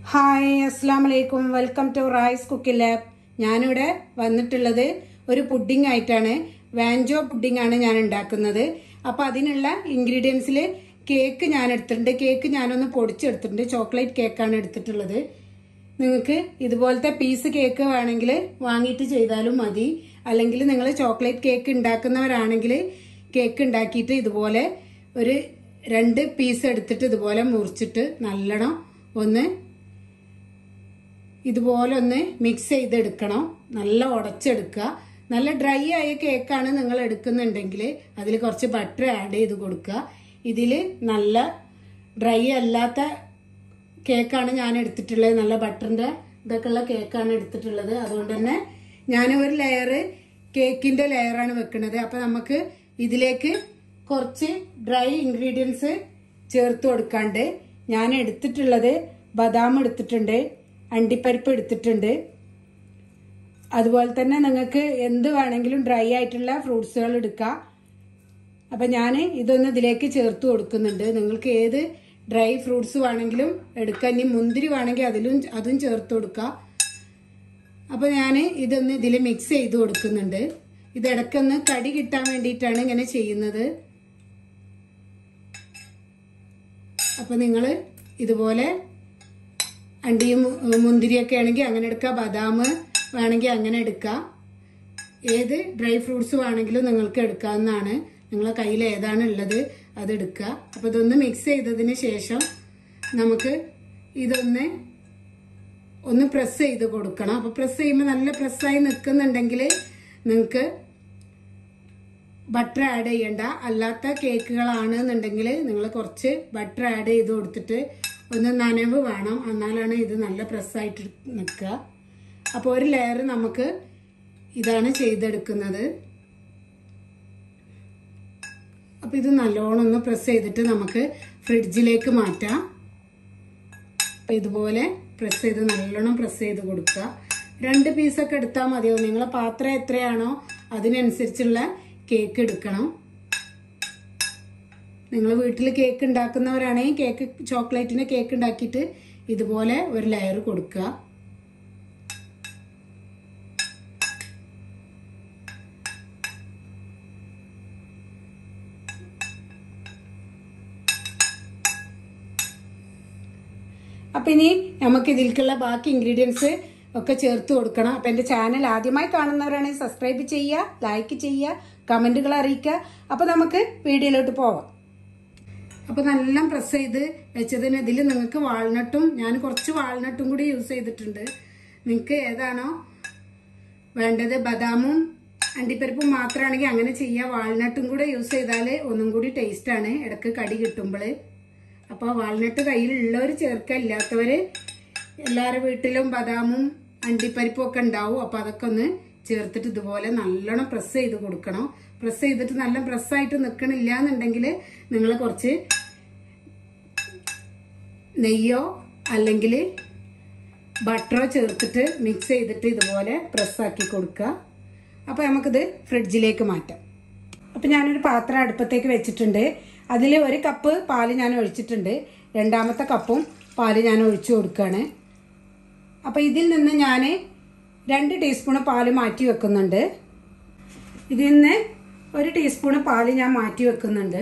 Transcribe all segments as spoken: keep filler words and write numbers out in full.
Hi അസ്സലാമു അലൈക്കും welcome to Rice Cooking Lab. ഞാനിവിടെ വന്നിട്ടുള്ളത് ഒരു പുഡിംഗ് ആയിട്ടാണ്. വാൻജോ പുഡിംഗ് ആണ് ഞാൻ ഉണ്ടാക്കുന്നത്. അപ്പോൾ അതിനുള്ള ഇൻഗ്രീഡിയൻസിൽ കേക്ക് ഞാൻ എടുത്തിട്ടുണ്ട്. കേക്ക് ഞാനൊന്ന് പൊടിച്ചെടുത്തിട്ടുണ്ട്. ചോക്ലേറ്റ് കേക്കാണ് എടുത്തിട്ടുള്ളത്. നിങ്ങൾക്ക് ഇതുപോലത്തെ പീസ് കേക്ക് വേണമെങ്കിൽ വാങ്ങിയിട്ട് ചെയ്താലും മതി. അല്ലെങ്കിൽ നിങ്ങൾ ചോക്ലേറ്റ് കേക്ക് ഉണ്ടാക്കുന്നവരാണെങ്കിൽ കേക്ക് ഉണ്ടാക്കിയിട്ട് ഇതുപോലെ ഒരു രണ്ട് പീസ് എടുത്തിട്ട് ഇതുപോലെ മുറിച്ചിട്ട് നല്ലോണം ഒന്ന് ഇതുപോലെ ഒന്ന് മിക്സ് ചെയ്തെടുക്കണം. നല്ല ഉടച്ചെടുക്കുക. നല്ല ഡ്രൈ ആയ കേക്കാണ് നിങ്ങൾ എടുക്കുന്നുണ്ടെങ്കിൽ അതിൽ കുറച്ച് ബട്ടർ ആഡ് ചെയ്ത് കൊടുക്കുക. ഇതിൽ നല്ല ഡ്രൈ അല്ലാത്ത കേക്കാണ് ഞാൻ എടുത്തിട്ടുള്ളത്. നല്ല ബട്ടറിന്റെ ഇതൊക്കെ ഉള്ള കേക്കാണ് എടുത്തിട്ടുള്ളത്. അതുകൊണ്ട് തന്നെ ഞാൻ ഒരു ലെയർ കേക്കിന്റെ ലെയറാണ് വെക്കുന്നത്. അപ്പൊ നമുക്ക് ഇതിലേക്ക് കുറച്ച് ഡ്രൈ ഇൻഗ്രീഡിയൻസ് ചേർത്ത് കൊടുക്കാണ്ട് ഞാൻ എടുത്തിട്ടുള്ളത് ബദാം എടുത്തിട്ടുണ്ട്, അണ്ടിപ്പരിപ്പ് എടുത്തിട്ടുണ്ട്. അതുപോലെ തന്നെ നിങ്ങൾക്ക് എന്ത് വേണമെങ്കിലും ഡ്രൈ ആയിട്ടുള്ള ഫ്രൂട്ട്സുകൾ എടുക്കാം. അപ്പം ഞാൻ ഇതൊന്ന് ഇതിലേക്ക് ചേർത്ത് കൊടുക്കുന്നുണ്ട്. നിങ്ങൾക്ക് ഏത് ഡ്രൈ ഫ്രൂട്ട്സ് വേണമെങ്കിലും എടുക്കാം. ഇനി മുന്തിരി വേണമെങ്കിൽ അതിലും അതും ചേർത്ത് കൊടുക്കാം. അപ്പോൾ ഞാൻ ഇതൊന്ന് ഇതിൽ മിക്സ് ചെയ്ത് കൊടുക്കുന്നുണ്ട്. ഇത് ഇടയ്ക്കൊന്ന് കടി കിട്ടാൻ വേണ്ടിയിട്ടാണ് ഇങ്ങനെ ചെയ്യുന്നത്. അപ്പം നിങ്ങൾ ഇതുപോലെ അണ്ടിയും മുന്തിരിയൊക്കെ ആണെങ്കിൽ അങ്ങനെ എടുക്കുക. ബദാം വേണമെങ്കിൽ അങ്ങനെ എടുക്കാം. ഏത് ഡ്രൈ ഫ്രൂട്ട്സ് വേണമെങ്കിലും നിങ്ങൾക്ക് എടുക്കാവുന്നതാണ്. നിങ്ങളെ കയ്യിൽ ഏതാണ് ഉള്ളത് അത് എടുക്കുക. അപ്പോൾ ഇതൊന്ന് മിക്സ് ചെയ്തതിന് ശേഷം നമുക്ക് ഇതൊന്ന് ഒന്ന് പ്രസ് ചെയ്ത് കൊടുക്കണം. അപ്പോൾ പ്രസ് ചെയ്യുമ്പോൾ നല്ല പ്രസ്സായി നിൽക്കുന്നുണ്ടെങ്കിൽ നിങ്ങൾക്ക് ബട്ടർ ആഡ് ചെയ്യണ്ട. അല്ലാത്ത കേക്കുകളാണെന്നുണ്ടെങ്കിൽ നിങ്ങൾ കുറച്ച് ബട്ടർ ആഡ് ചെയ്ത് കൊടുത്തിട്ട് ഒന്ന് നനവ് വേണം. എന്നാലാണ് ഇത് നല്ല പ്രസ്സായിട്ട് നിൽക്കുക. അപ്പോൾ ഒരു ലെയർ നമുക്ക് ഇതാണ് ചെയ്തെടുക്കുന്നത്. അപ്പോൾ ഇത് നല്ലോണം ഒന്ന് പ്രസ് ചെയ്തിട്ട് നമുക്ക് ഫ്രിഡ്ജിലേക്ക് മാറ്റാം. അപ്പോൾ ഇതുപോലെ പ്രസ് ചെയ്ത് നല്ലോണം പ്രസ് ചെയ്ത് കൊടുക്കുക. രണ്ട് പീസൊക്കെ എടുത്താൽ മതിയോ. നിങ്ങളെ പാത്രം എത്രയാണോ അതിനനുസരിച്ചുള്ള കേക്ക് എടുക്കണം. നിങ്ങൾ വീട്ടിൽ കേക്ക് ഉണ്ടാക്കുന്നവരാണെങ്കിൽ കേക്ക് ചോക്ലേറ്റിന് കേക്ക് ഉണ്ടാക്കിയിട്ട് ഇതുപോലെ ഒരു ലെയർ കൊടുക്കുക. അപ്പം ഇനി നമുക്ക് ഇതിലേക്കുള്ള ബാക്കി ഇൻഗ്രീഡിയൻസ് ഒക്കെ ചേർത്ത് കൊടുക്കണം. അപ്പം എൻ്റെ ചാനൽ ആദ്യമായി കാണുന്നവരാണെങ്കിൽ സബ്സ്ക്രൈബ് ചെയ്യുക, ലൈക്ക് ചെയ്യുക, കമൻറ്റുകൾ അറിയിക്കുക. അപ്പം നമുക്ക് വീഡിയോയിലോട്ട് പോവാം. അപ്പോൾ നല്ല പ്രസ് ചെയ്ത് വെച്ചതിന് ഇതിൽ നിങ്ങൾക്ക് വാൾനട്ടും ഞാൻ കുറച്ച് വാൾനട്ടും കൂടി യൂസ് ചെയ്തിട്ടുണ്ട്. നിങ്ങൾക്ക് ഏതാണോ വേണ്ടത്, ബദാമും അണ്ടിപ്പരിപ്പും മാത്രമാണെങ്കിൽ അങ്ങനെ ചെയ്യുക. വാൾനട്ടും കൂടെ യൂസ് ചെയ്താൽ ഒന്നും കൂടി ടേസ്റ്റാണ് ഇടയ്ക്ക് കടി കിട്ടുമ്പോൾ. അപ്പോൾ വാൾനട്ട് കയ്യിലുള്ളവർ ചേർക്കുക. ഇല്ലാത്തവർ എല്ലാവരുടെ വീട്ടിലും ബദാമും അണ്ടിപ്പരിപ്പും ഒക്കെ ഉണ്ടാവും. അപ്പോൾ അതൊക്കെ ഒന്ന് ചേർത്തിട്ട് ഇതുപോലെ നല്ലോണം പ്രസ് ചെയ്ത് കൊടുക്കണം. പ്രസ് ചെയ്തിട്ട് നല്ല പ്രസ്സായിട്ട് നിൽക്കണില്ല എന്നുണ്ടെങ്കിൽ നിങ്ങൾ കുറച്ച് നെയ്യോ അല്ലെങ്കിൽ ബട്ടറോ ചേർത്തിട്ട് മിക്സ് ചെയ്തിട്ട് ഇതുപോലെ പ്രസ്സാക്കി കൊടുക്കുക. അപ്പോൾ നമുക്കിത് ഫ്രിഡ്ജിലേക്ക് മാറ്റാം. അപ്പോൾ ഞാനൊരു പാത്രം അടുപ്പത്തേക്ക് വെച്ചിട്ടുണ്ട്. അതിൽ ഒരു കപ്പ് പാല് ഞാൻ ഒഴിച്ചിട്ടുണ്ട്. രണ്ടാമത്തെ കപ്പും പാല് ഞാൻ ഒഴിച്ചു കൊടുക്കുകയാണ്. അപ്പോൾ ഇതിൽ നിന്ന് ഞാൻ രണ്ട് ടീസ്പൂൺ പാല് മാറ്റി വെക്കുന്നുണ്ട്. ഇതിൽ നിന്ന് ഒരു ടീസ്പൂൺ പാല് ഞാൻ മാറ്റി വെക്കുന്നുണ്ട്.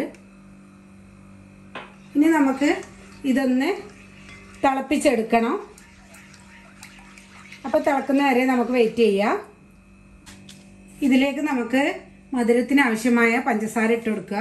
ഇനി നമുക്ക് ഇതൊന്ന് തിളപ്പിച്ചെടുക്കണം. അപ്പോൾ തിളക്കുന്ന വരെ നമുക്ക് വെയിറ്റ് ചെയ്യാം. ഇതിലേക്ക് നമുക്ക് മധുരത്തിന് ആവശ്യമായ പഞ്ചസാര ഇട്ട് കൊടുക്കുക.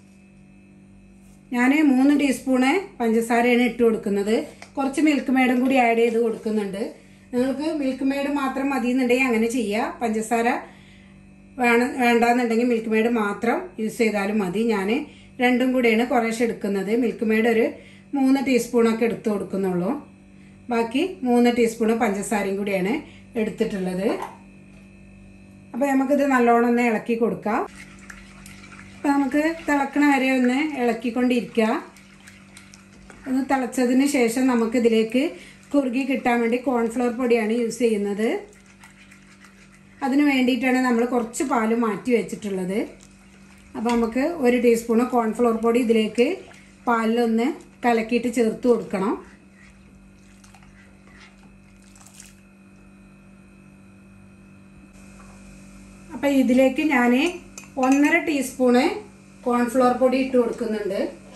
ഞാൻ മൂന്ന് ടീസ്പൂണ് പഞ്ചസാരയാണ് ഇട്ട് കൊടുക്കുന്നത്. കുറച്ച് മിൽക്ക് മെയ്ഡും കൂടി ആഡ് ചെയ്ത് കൊടുക്കുന്നുണ്ട്. നിങ്ങൾക്ക് മിൽക്ക് മെയ്ഡ് മാത്രം മതി എന്നുണ്ടെങ്കിൽ അങ്ങനെ ചെയ്യുക. പഞ്ചസാര വേണം വേണ്ടാന്നുണ്ടെങ്കിൽ മിൽക്ക് മെയ്ഡ് മാത്രം യൂസ് ചെയ്താലും മതി. ഞാൻ രണ്ടും കൂടെയാണ് കുറേശ്ശെ എടുക്കുന്നത്. മിൽക്ക് മെയ്ഡ് ഒരു മൂന്ന് ടീസ്പൂണൊക്കെ എടുത്ത് കൊടുക്കുന്നുള്ളൂ. ബാക്കി മൂന്ന് ടീസ്പൂണ് പഞ്ചസാരയും കൂടിയാണ് എടുത്തിട്ടുള്ളത്. അപ്പോൾ നമുക്കിത് നല്ലോണം ഒന്ന് ഇളക്കി കൊടുക്കാം. അപ്പോൾ നമുക്ക് തിളക്കണ വരെ ഒന്ന് ഇളക്കിക്കൊണ്ടിരിക്കുക. ഒന്ന് തിളച്ചതിന് ശേഷം നമുക്കിതിലേക്ക് കുറുകി കിട്ടാൻ വേണ്ടി കോൺഫ്ലവർ പൊടിയാണ് യൂസ് ചെയ്യുന്നത്. അതിന് വേണ്ടിയിട്ടാണ് നമ്മൾ കുറച്ച് പാല് മാറ്റി വെച്ചിട്ടുള്ളത്. അപ്പോൾ നമുക്ക് ഒരു ടീസ്പൂണ് കോൺഫ്ലവർ പൊടി ഇതിലേക്ക് പാലിലൊന്ന് കലക്കിയിട്ട് ചേർത്ത് കൊടുക്കണം. അപ്പോൾ ഇതിലേക്ക് ഞാൻ ഒന്നര ടീസ്പൂണ് കോൺഫ്ലവർ പൊടി ഇട്ട് കൊടുക്കുന്നുണ്ട്.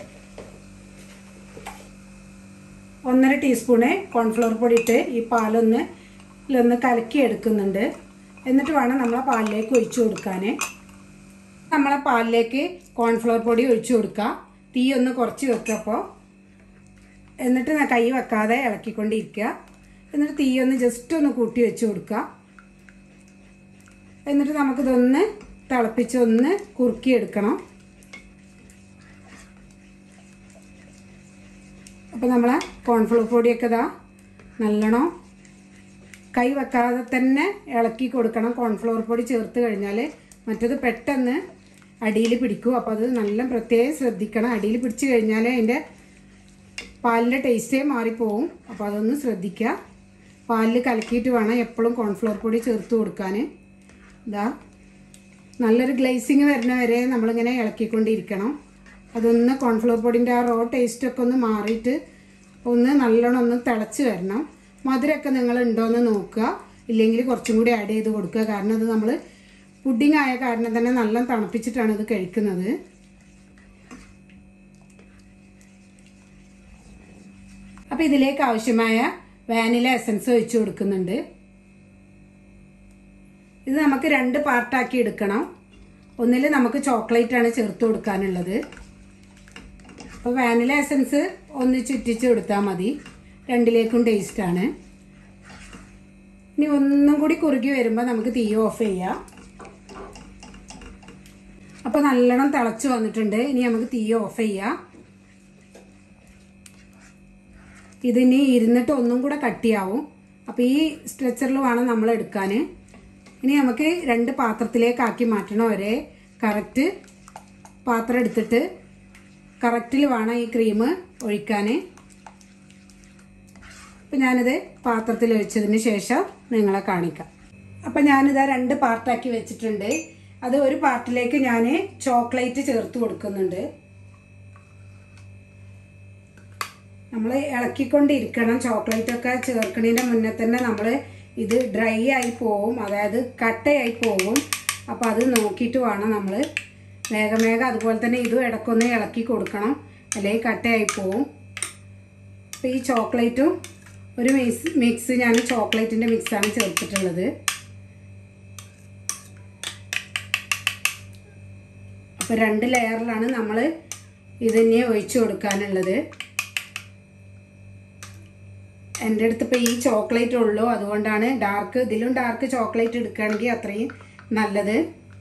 ഒന്നര ടീസ്പൂണ് കോൺഫ്ലവർ പൊടി ഇട്ട് ഈ പാലൊന്ന് ഒന്ന് കലക്കി എടുക്കുന്നുണ്ട്. എന്നിട്ട് വേണം നമ്മളെ പാലിലേക്ക് ഒഴിച്ചു കൊടുക്കാൻ. നമ്മളെ പാലിലേക്ക് കോൺഫ്ലവർ പൊടി ഒഴിച്ചു കൊടുക്കുക. തീ ഒന്ന് കുറച്ച് വെക്കപ്പോൾ എന്നിട്ട് കൈ വെക്കാതെ ഇളക്കിക്കൊണ്ടിരിക്കുക. എന്നിട്ട് തീ ഒന്ന് ജസ്റ്റ് ഒന്ന് കൂട്ടി വെച്ച് കൊടുക്കുക. എന്നിട്ട് നമുക്കിതൊന്ന് തിളപ്പിച്ച് ഒന്ന് കുറുക്കിയെടുക്കണം. അപ്പോൾ നമ്മളെ കോൺഫ്ലവർ പൊടിയൊക്കെ ഇതാ നല്ലോണം കൈ വെക്കാതെ തന്നെ ഇളക്കി കൊടുക്കണം. കോൺഫ്ലവർ പൊടി ചേർത്ത് കഴിഞ്ഞാൽ മറ്റത് പെട്ടെന്ന് അടിയിൽ പിടിക്കും. അപ്പോൾ അത് നല്ല പ്രത്യേകം ശ്രദ്ധിക്കണം. അടിയിൽ പിടിച്ച് കഴിഞ്ഞാൽ അതിൻ്റെ പാലിൻ്റെ ടേസ്റ്റേ മാറിപ്പോവും. അപ്പോൾ അതൊന്ന് ശ്രദ്ധിക്കുക. പാലിൽ കലക്കിയിട്ട് വേണം എപ്പോഴും കോൺഫ്ലവർ പൊടി ചേർത്ത് കൊടുക്കാൻ. ഇതാ നല്ലൊരു ഗ്ലേസിങ് വരുന്ന വരെ നമ്മളിങ്ങനെ ഇളക്കിക്കൊണ്ടിരിക്കണം. അതൊന്ന് കോൺഫ്ലവർ പൊടിൻ്റെ ആ റോ ടേസ്റ്റൊക്കെ ഒന്ന് മാറിയിട്ട് ഒന്ന് നല്ലോണം ഒന്ന് തിളച്ച് വരണം. മധുരമൊക്കെ നിങ്ങൾ ഉണ്ടോയെന്ന് നോക്കുക. ഇല്ലെങ്കിൽ കുറച്ചും കൂടി ആഡ് ചെയ്ത് കൊടുക്കുക. കാരണം അത് നമ്മൾ പുഡിംഗ് ആയ കാരണം തന്നെ നല്ല തണുപ്പിച്ചിട്ടാണ് ഇത് കഴിക്കുന്നത്. അപ്പോൾ ഇതിലേക്ക് ആവശ്യമായ വാനില എസൻസ് ഒഴിച്ച് കൊടുക്കുന്നുണ്ട്. ഇത് നമുക്ക് രണ്ട് പാർട്ടാക്കി എടുക്കണം. ഒന്നിൽ നമുക്ക് ചോക്ലേറ്റാണ് ചേർത്ത് കൊടുക്കാനുള്ളത്. അപ്പോൾ വാനില എസൻസ് ഒന്ന് ചുറ്റിച്ച് കൊടുത്താൽ മതി. രണ്ടിലേക്കും ടേസ്റ്റാണ്. ഇനി ഒന്നും കൂടി കുറുകി വരുമ്പോൾ നമുക്ക് തീ ഓഫ് ചെയ്യാം. അപ്പോൾ നല്ലോണം തിളച്ച് വന്നിട്ടുണ്ട്. ഇനി നമുക്ക് തീ ഓഫ് ചെയ്യാം. ഇതിനി ഇരുന്നിട്ട് ഒന്നും കൂടെ കട്ടിയാവും. അപ്പോൾ ഈ സ്ട്രെച്ചറിൽ വേണം നമ്മൾ എടുക്കാൻ. ഇനി നമുക്ക് രണ്ട് പാത്രത്തിലേക്കാക്കി മാറ്റണം. ഒരേ കറക്റ്റ് പാത്രം എടുത്തിട്ട് കറക്റ്റിൽ വേണം ഈ ക്രീം ഒഴിക്കാൻ. അപ്പം ഞാനിത് പാത്രത്തിൽ ഒഴിച്ചതിന് ശേഷം നിങ്ങളെ കാണിക്കാം. അപ്പം ഞാനിതാ രണ്ട് പാർട്ടാക്കി വെച്ചിട്ടുണ്ട്. അത് ഒരു പാർട്ടിലേക്ക് ഞാൻ ചോക്ലേറ്റ് ചേർത്ത് കൊടുക്കുന്നുണ്ട്. നമ്മൾ ഇളക്കിക്കൊണ്ടിരിക്കണം. ചോക്ലേറ്റൊക്കെ ചേർക്കണതിൻ്റെ മുന്നേ തന്നെ നമ്മൾ ഇത് ഡ്രൈ ആയി പോവും, അതായത് കട്ടയായി പോവും. അപ്പോൾ അത് നോക്കിയിട്ട് വേണം നമ്മൾ വേഗം വേഗം. അതുപോലെ തന്നെ ഇതും ഇടയ്ക്കൊന്ന് ഇളക്കി കൊടുക്കണം, അല്ലെങ്കിൽ കട്ടയായി പോവും. അപ്പോൾ ഈ ചോക്ലേറ്റും ഒരു മിക്സ് മിക്സ് ഞാൻ ചോക്ലേറ്റിൻ്റെ മിക്സാണ് ചേർത്തിട്ടുള്ളത്. അപ്പോൾ രണ്ട് ലെയറിലാണ് നമ്മൾ ഇതിനെ ഒഴിച്ചു കൊടുക്കാനുള്ളത്. എൻ്റെ അടുത്ത് ഇപ്പോൾ ഈ ചോക്ലേറ്റ് ഉള്ളൂ, അതുകൊണ്ടാണ് ഡാർക്ക് ഇതിലും ഡാർക്ക് ചോക്ലേറ്റ് എടുക്കുകയാണെങ്കിൽ അത്രയും നല്ലത്.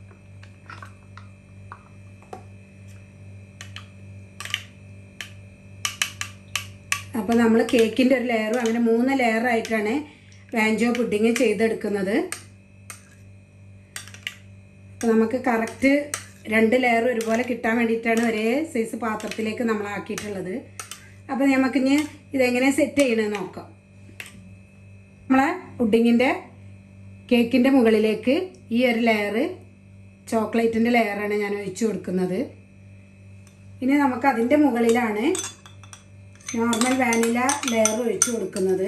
അപ്പോൾ നമ്മൾ കേക്കിൻ്റെ ഒരു ലെയറും അങ്ങനെ മൂന്ന് ലെയറായിട്ടാണ് വാഞ്ചോ പുഡിങ് ചെയ്തെടുക്കുന്നത്. അപ്പോൾ നമുക്ക് കറക്റ്റ് രണ്ട് ലെയർ ഒരുപോലെ കിട്ടാൻ വേണ്ടിയിട്ടാണ് ഒരേ സൈസ് പാത്രത്തിലേക്ക് നമ്മൾ ആക്കിയിട്ടുള്ളത്. അപ്പോൾ നമുക്കിനി ഇതെങ്ങനെ സെറ്റ് ചെയ്യണമെന്ന് നോക്കാം. നമ്മളെ പുഡിങ്ങിൻ്റെ കേക്കിൻ്റെ മുകളിലേക്ക് ഈ ഒരു ലെയർ ചോക്ലേറ്റിൻ്റെ ലെയറാണ് ഞാൻ ഒഴിച്ചു കൊടുക്കുന്നത്. ഇനി നമുക്ക് അതിൻ്റെ മുകളിലാണ് നോർമൽ വാനില ലെയർ ഒഴിച്ചു കൊടുക്കുന്നത്.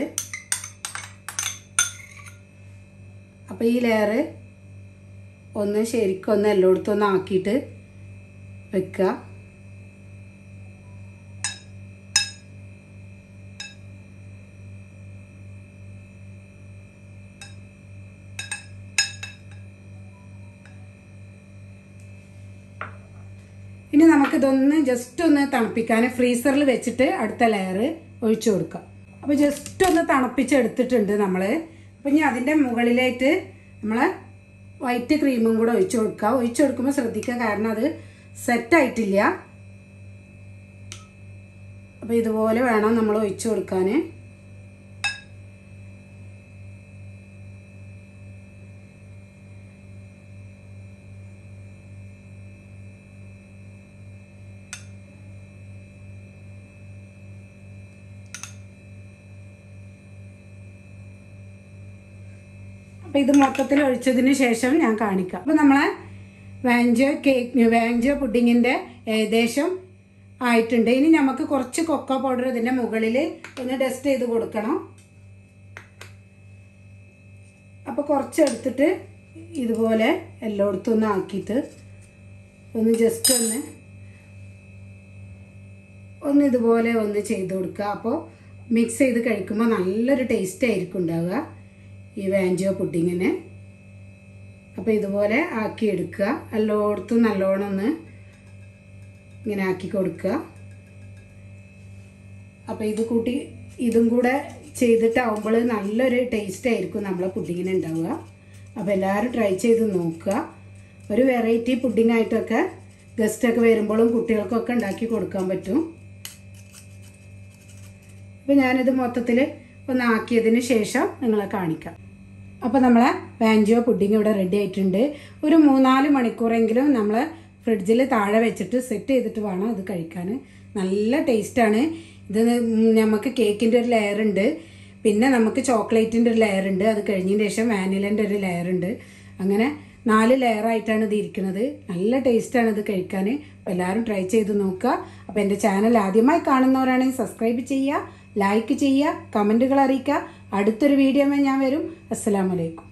അപ്പോൾ ഈ ലെയർ ഒന്ന് ശരിക്കും ഒന്ന് എല്ലായിടത്തും ഒന്ന് ആക്കിയിട്ട് വെക്കുക. ഇനി നമുക്കിതൊന്ന് ജസ്റ്റ് ഒന്ന് തണുപ്പിക്കാൻ ഫ്രീസറിൽ വെച്ചിട്ട് അടുത്ത ലെയർ ഒഴിച്ചു കൊടുക്കാം. അപ്പോൾ ജസ്റ്റ് ഒന്ന് തണുപ്പിച്ചെടുത്തിട്ടുണ്ട് നമ്മൾ. അപ്പോൾ ഇനി അതിൻ്റെ മുകളിലായിട്ട് നമ്മൾ വൈറ്റ് ക്രീമും കൂടെ ഒഴിച്ചു കൊടുക്കുക. ഒഴിച്ചു കൊടുക്കുമ്പോൾ ശ്രദ്ധിക്കുക, കാരണം അത് സെറ്റായിട്ടില്ല. അപ്പോൾ ഇതുപോലെ വേണം നമ്മൾ ഒഴിച്ചു കൊടുക്കാൻ. അപ്പോൾ ഇത് മൊത്തത്തിൽ ഒഴിച്ചതിന് ശേഷം ഞാൻ കാണിക്കാം. അപ്പോൾ നമ്മളെ വാഞ്ചോ കേക്ക് വാഞ്ചോ പുഡിങ്ങിൻ്റെ ഏകദേശം ആയിട്ടുണ്ട്. ഇനി നമുക്ക് കുറച്ച് കൊക്കോ പൗഡർ ഇതിൻ്റെ മുകളിൽ ഒന്ന് ഡസ്റ്റ് ചെയ്ത് കൊടുക്കണം. അപ്പോൾ കുറച്ച് എടുത്തിട്ട് ഇതുപോലെ എല്ലായിടത്തും ഒന്ന് ആക്കിയിട്ട് ഒന്ന് ജസ്റ്റ് ഒന്ന് ഒന്ന് ഇതുപോലെ ഒന്ന് ചെയ്ത് കൊടുക്കുക. അപ്പോൾ മിക്സ് ചെയ്ത് കഴിക്കുമ്പോൾ നല്ലൊരു ടേസ്റ്റ് ആയിരിക്കും ഉണ്ടാവുക ഈ വാഞ്ചോ പുഡിങ്ങിന്. അപ്പോൾ ഇതുപോലെ ആക്കിയെടുക്കുക. എല്ലായിടത്തും നല്ലോണം ഒന്ന് ഇങ്ങനെ ആക്കി കൊടുക്കുക. അപ്പോൾ ഇത് കൂട്ടി ഇതും കൂടെ ചെയ്തിട്ടാവുമ്പോൾ നല്ലൊരു ടേസ്റ്റ് ആയിരിക്കും നമ്മളെ പുഡിങ്ങിന് ഉണ്ടാവുക. അപ്പോൾ എല്ലാവരും ട്രൈ ചെയ്ത് നോക്കുക. ഒരു വെറൈറ്റി പുഡിംഗ് ആയിട്ടൊക്കെ ഗസ്റ്റൊക്കെ വരുമ്പോഴും കുട്ടികൾക്കൊക്കെ ഉണ്ടാക്കി കൊടുക്കാൻ പറ്റും. അപ്പോൾ ഞാനിത് മൊത്തത്തിൽ ഒന്ന് ആക്കിയതിന് ശേഷം നിങ്ങളെ കാണിക്കാം. അപ്പോൾ നമ്മളെ വാഞ്ചോ പുഡിംഗ് ഇവിടെ റെഡി ആയിട്ടുണ്ട്. ഒരു മൂന്നാല് മണിക്കൂറെങ്കിലും നമ്മൾ ഫ്രിഡ്ജിൽ താഴെ വെച്ചിട്ട് സെറ്റ് ചെയ്തിട്ട് വേണം ഇത് കഴിക്കാൻ. നല്ല ടേസ്റ്റാണ്. ഇത് നമുക്ക് കേക്കിൻ്റെ ഒരു ലെയർ ഉണ്ട്, പിന്നെ നമുക്ക് ചോക്ലേറ്റിൻ്റെ ഒരു ലെയർ ഉണ്ട്, അത് കഴിഞ്ഞതിന് ശേഷം വാനിലൻ്റെ ഒരു ലെയർ ഉണ്ട്. അങ്ങനെ നാല് ലെയറായിട്ടാണ് ഇത് ഇരിക്കുന്നത്. നല്ല ടേസ്റ്റാണ് ഇത് കഴിക്കാൻ. അപ്പോൾ എല്ലാവരും ട്രൈ ചെയ്ത് നോക്കുക. അപ്പോൾ എൻ്റെ ചാനൽ ആദ്യമായി കാണുന്നവരാണെങ്കിൽ സബ്സ്ക്രൈബ് ചെയ്യുക, ലൈക്ക് ചെയ്യുക, കമൻറ്റുകൾ അറിയിക്കുക. അടുത്തൊരു വീഡിയോയിൽ ഞാൻ വരും. അസ്സലാമു അലൈക്കും.